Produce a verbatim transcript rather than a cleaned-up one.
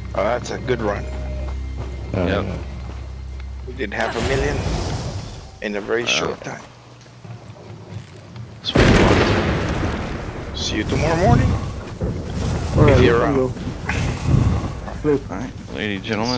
Oh, that's a good run. Uh, Yep. We did half a million in a very Wow. short time. Sweet one. See you tomorrow morning. Alright, If you're let's around. go. Flip. Alright, ladies and gentlemen.